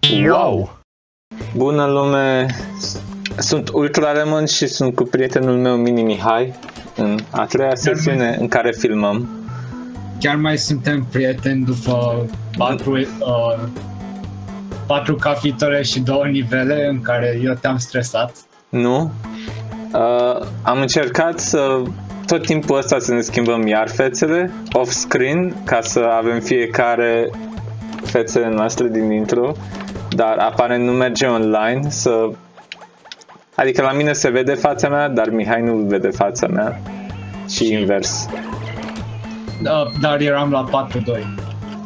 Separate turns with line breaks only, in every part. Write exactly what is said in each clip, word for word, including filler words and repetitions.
Wow! Bună lume! Sunt Ultra Lemon și sunt cu prietenul meu Mini Mihai în a treia sesiune mai... în care filmăm.
Chiar mai suntem prieteni după patru, uh, patru capitole și două nivele în care eu te-am stresat.
Nu. Uh, am încercat să tot timpul ăsta să ne schimbăm iar fețele off-screen ca să avem fiecare fețele noastre din intro, dar aparent nu merge online să... Adică la mine se vede fața mea, dar Mihai nu vede fața mea și invers.
Da, dar eram la patru doi.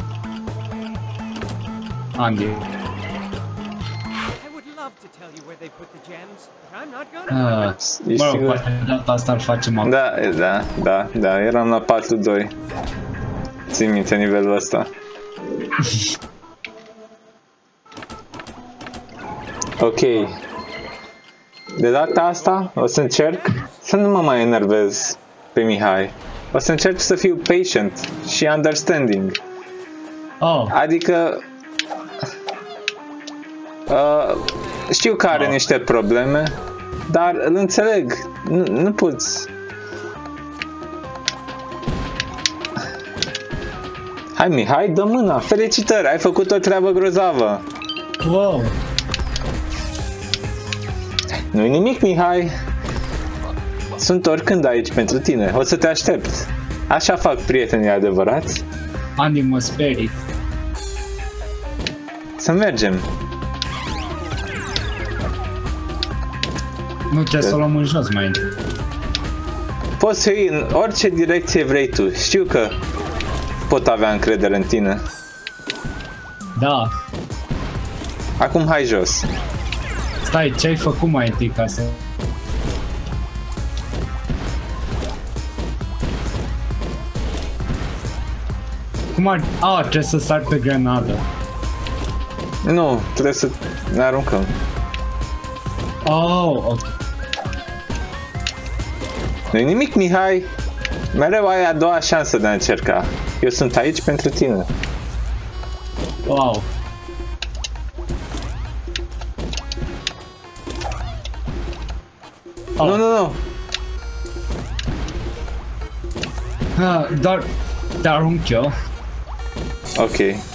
Andy. Ah, mă rog, poate data asta îl facem acum.
Da, da, da, da, eram la patru doi. Ții minte nivelul ăsta. Ok. De data asta o să încerc să nu mă mai enervez pe Mihai. O să încerc să fiu patient și understanding.
Oh.
Adică uh, știu că are oh. niște probleme, dar îl înțeleg. Nu, nu poți. Hai Mihai, dă mâna. Felicitări, ai făcut o treabă grozavă.
Wow.
Nu-i nimic, Mihai. Sunt oricând aici pentru tine. O să te aștept. Așa fac prietenii adevărați.
Andy, mă sperii.
Să mergem.
Nu trebuie să o luăm în jos mai întâi.
Poți să iei în orice direcție vrei tu. Știu că pot avea încredere în tine.
Da.
Acum hai jos.
Stai, ce ai făcut mai întâi ca să... Cum ar... A, trebuie să sar pe grenadă.
Nu, trebuie să ne aruncăm.
Oh, ok.
Nu-i nimic, Mihai. Mereu ai a doua șansă de a încerca. Eu sunt aici pentru tine.
Wow.
Oh. Nu, nu, nu.
Ah, dar te arunc eu.
Ok.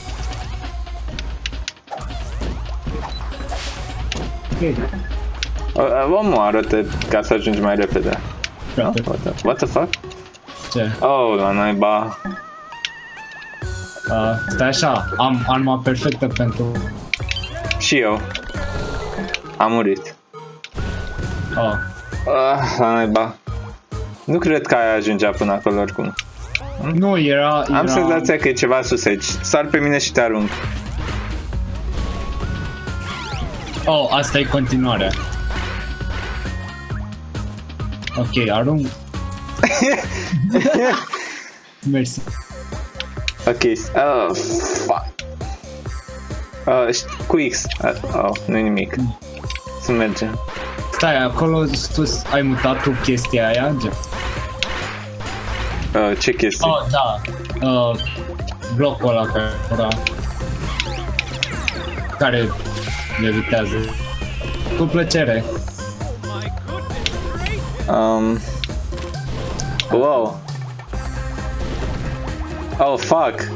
Ok.
Omoară-te ca să ajungi mai repede. No? What, the, what the fuck?
Ce?
Oh, la naiba.
Uh, stai așa, am arma perfectă pentru...
Și eu. Am murit.
Oh.
Ah, la naiba. Nu cred că ai ajungea până acolo oricum.
Hm? Nu, era... era...
Am senzația că e ceva sus aici. Sar pe mine și te arunc.
Oh, asta e continuarea. Ok, arunc. Mersi.
Ok, oh, fuck. Uh, cu X. Uh, oh, nu-i nimic. Să mergem.
Stai, acolo sus ai mutat tu chestia aia?
Uh, ce chestie?
Oh, da. Uh, blocul ăla care era... Care levitează. Cu plăcere.
Um. Wow. Oh, fuck.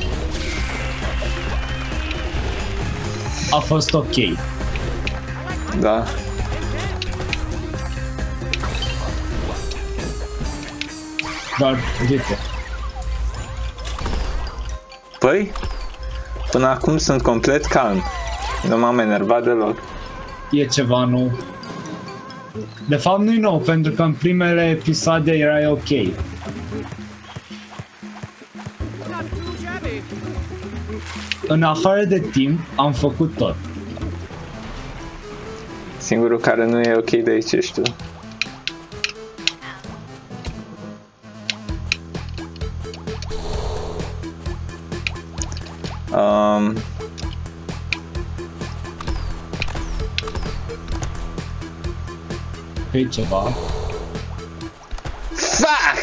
A fost ok.
Da.
Dar, uite.
Păi? Până acum sunt complet calm. Nu m-am enervat deloc.
E ceva nou. De fapt nu-i nou, pentru că în primele episoade erai ok. În afară de timp, am făcut tot.
Singurul care nu e ok de aici ești tu. Um...
Pe ceva.
Fuck!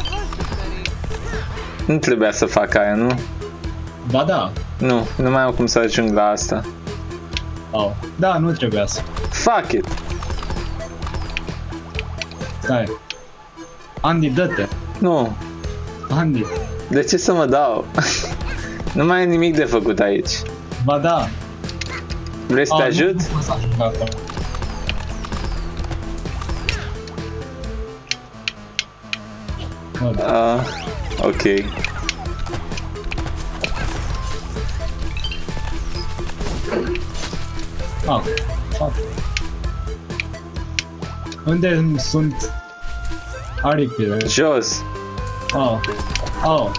Nu trebuia să fac aia, nu?
Ba da.
Nu, nu mai am cum să ajung la asta.
Oh. Da, nu trebuia să.
Fuck it!
Stai. Andy, dă-te.
Nu.
Andy.
De ce să mă dau? Nu mai e nimic de făcut aici.
Ba da.
Vrei să te
Ah,
ajut?
Nu, nu pot să ajung acolo.
Uh, ok.
Ah, fuck. Unde sunt aripile?
Jos.
Oh. Oh.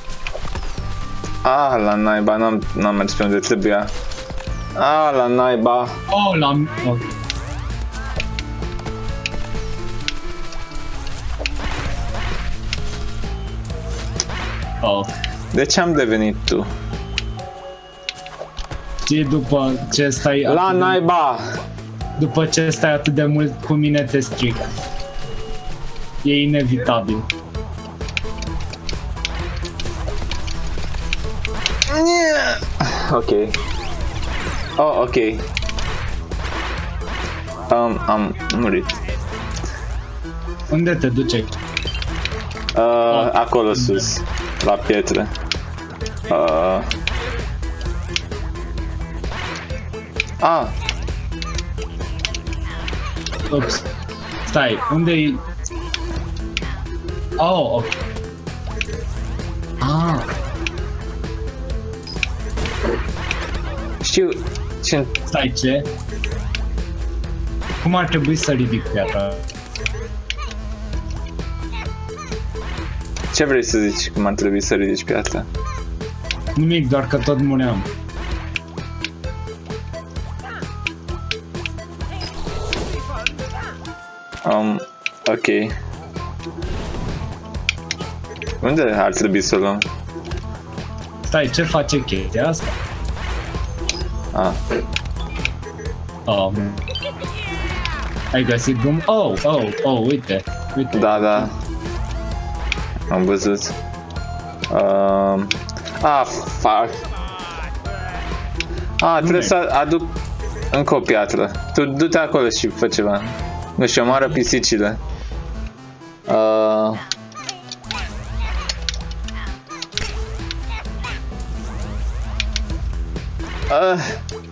Ah, la naiba, n-am, n-am mers pe unde trebuia. Ah, la naiba.
Oh, l-am... Oh. Oh.
De ce am devenit tu?
Și după ce stai
La
atât de,
naiba!
după ce stai atât de mult cu mine te stric. E inevitabil.
Ok. Oh, ok. Um, am murit.
Unde te duce?
Uh, acolo sus, la pietre. Uh. Ah,
Ups. Stai, unde-i... Oh, ok. Ah,
știu ce...
stai, ce? Cum ar trebui să ridic piatra?
Ce vrei să zici cum ar trebui să ridici piatra?
Nimic, doar că tot muream.
Um, ok. Unde ar trebui să o luăm?
Stai, ce face chestia asta?
Ah,
Oh. Ai găsit drum? Oh, oh, oh, uite, uite.
da, da. Am văzut. Um, ah, fuck. Ah, trebuie să aduc încă o piatră. Tu du-te acolo și fă ceva. Nu știu, omoară pisicile. Uh, uh.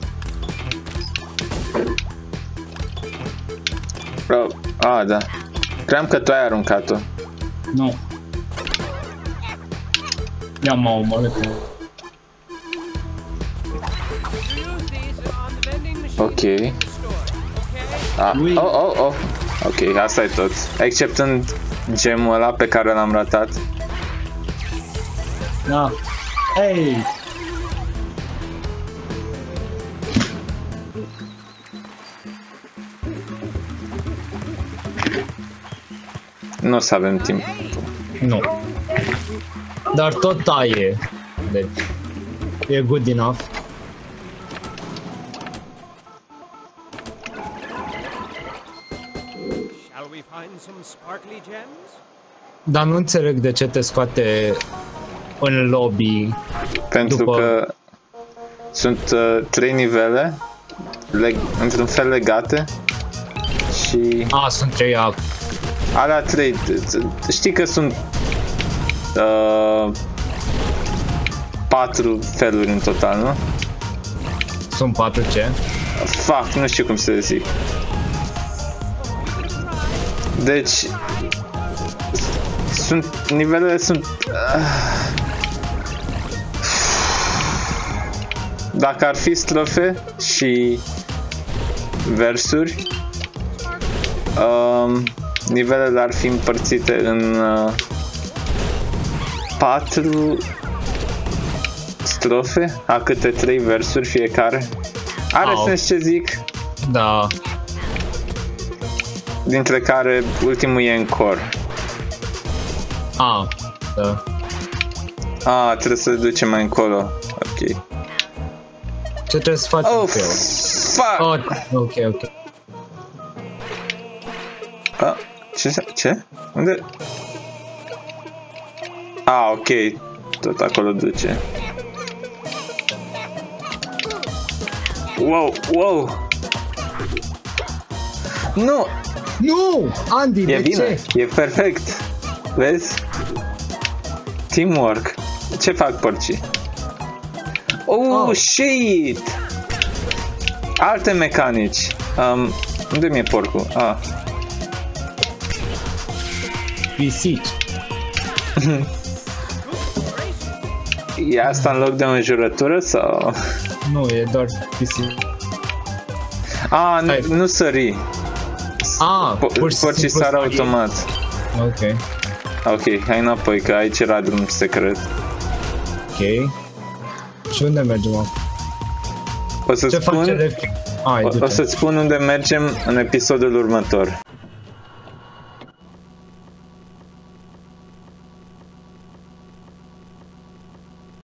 Bro, ah, da. Cream că tu ai aruncat-o.
Nu. Ia mă omorât.
Ok. Ah,
Ui.
oh, oh, oh. Ok, asta e tot. Exceptând gemul ăla pe care l-am ratat.
Da. Hey!
Nu o să avem timp.
Nu. Dar tot taie. Deci, e good enough.
Shall we find some sparkly gems?
Dar nu înțeleg de ce te scoate în lobby.
Pentru
După-
că sunt uh, trei nivele leg- într-un fel legate și
A, sunt trei ap.
alea trei, știi că sunt uh, patru feluri în total, nu?
Sunt patru ce?
Fuck, nu știu cum să zic. Deci sunt nivelele sunt uh, dacă ar fi strofe și versuri, um, nivelele ar fi împărțite în uh, patru strofe, a câte trei versuri fiecare. Are
Au.
sens ce zic?
Da.
Dintre care ultimul e în cor.
A, da.
Ah, trebuie să ducem mai încolo. Ok.
Ce trebuie să facem
Oh,
cu el?
fuck!
Oh, ok, ok.
Ah, ce? Ce? Unde? Ah, ok. Tot acolo duce. Wow, wow! Nu!
Nu! Andy,
E
de
bine,
ce?
e perfect! Vezi? Teamwork. Ce fac porcii? Oh,
Oh.
shit! Alte mecanici. Um, unde mi-e porcul? Ah.
Pisici.
E asta în loc de o înjurătură sau?
Nu, e doar pisici.
Ah,
Hai.
nu, nu sări.
Ah,
Po-
pur și
Porcii
simplu
sar
sari.
automat.
Ok,
Ok, hai înapoi că aici era drum secret.
ok. Și unde mergem acum?
O să-ți
Ce face
spun,
Left? Ah,
o, o să-ți spun unde mergem în episodul următor.